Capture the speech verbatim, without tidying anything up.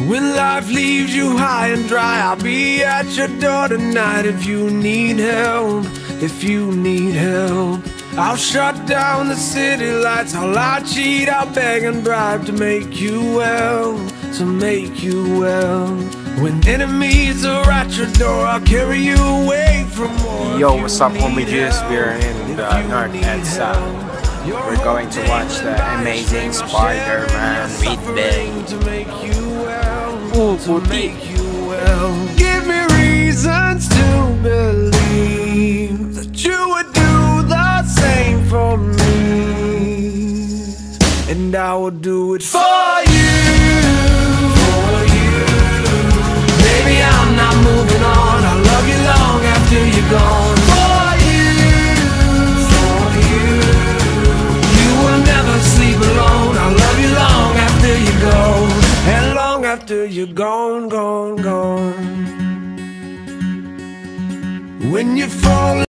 When life leaves you high and dry, I'll be at your door tonight. If you need help, if you need help, I'll shut down the city lights. I'll lie, cheat, I'll beg and bribe to make you well, to make you well. When enemies are at your door, I'll carry you away from war. Yo, what's up, homages? We're in the North and South. We're going to watch the amazing Spider-Man with them. Ooh, puti. Give me reasons to believe that you would do the same for me, and I will do it for you. For you. Baby, I'm not moving on. I'll love you long after you're gone. For you. For you. You will never sleep alone. I'll love you long after you go, and long after you're gone, gone, gone. When you fall